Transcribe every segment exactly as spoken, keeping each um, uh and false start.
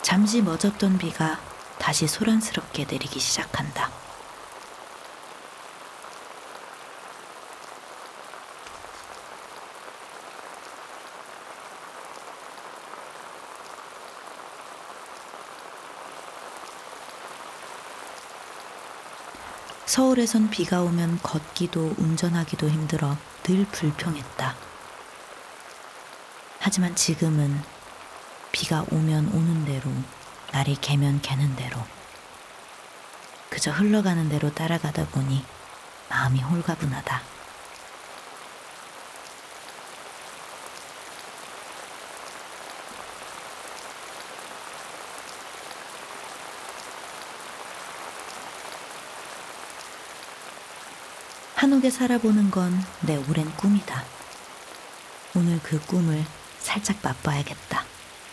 잠시 멎었던 비가 다시 소란스럽게 내리기 시작한다. 서울에선 비가 오면 걷기도 운전하기도 힘들어 늘 불평했다. 하지만 지금은 비가 오면 오는 대로, 날이 개면 개는 대로, 그저 흘러가는 대로 따라가다 보니 마음이 홀가분하다. 한옥에 살아보는 건 내 오랜 꿈이다. 오늘 그 꿈을 살짝 맛봐야겠다.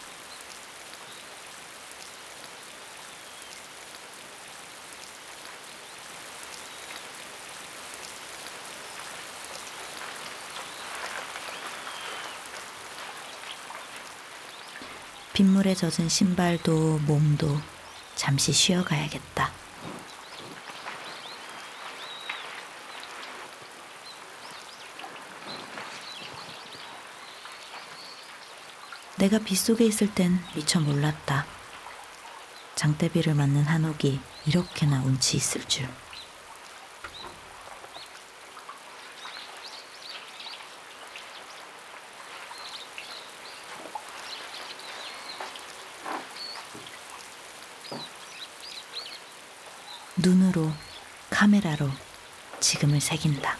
빗물에 젖은 신발도 몸도 잠시 쉬어가야겠다. 내가 빗속에 있을 땐 미처 몰랐다. 장대비를 맞는 한옥이 이렇게나 운치 있을 줄. 눈으로, 카메라로 지금을 새긴다.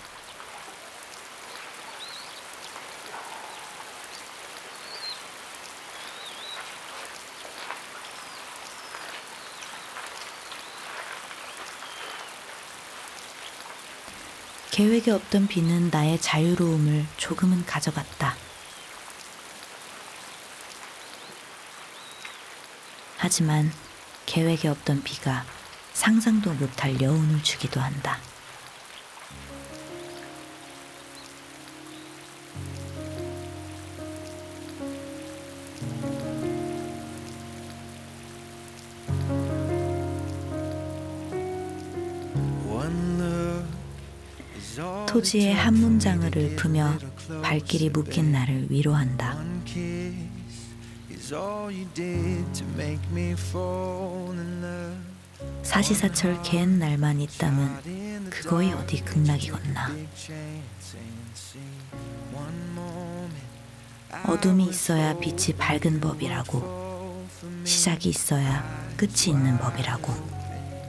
계획에 없던 비는 나의 자유로움을 조금은 가져갔다. 하지만 계획에 없던 비가 상상도 못할 여운을 주기도 한다. 토지의 한 문장을 읊으며 발길이 묶인 나를 위로한다. 사시사철 갠 날만 있다면 그거이 어디 극락이겠나. 어둠이 있어야 빛이 밝은 법이라고, 시작이 있어야 끝이 있는 법이라고.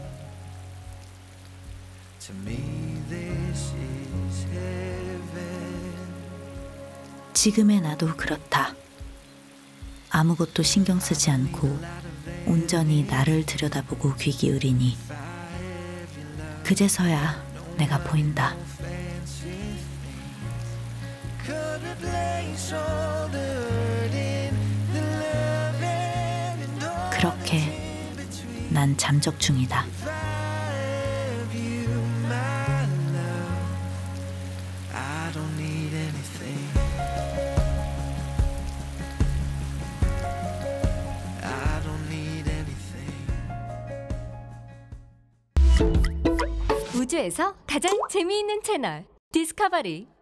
지금의 나도 그렇다. 아무것도 신경 쓰지 않고 온전히 나를 들여다보고 귀 기울이니 그제서야 내가 보인다. 그렇게 난 잠적 중이다. 우주에서 가장 재미있는 채널 디스커버리.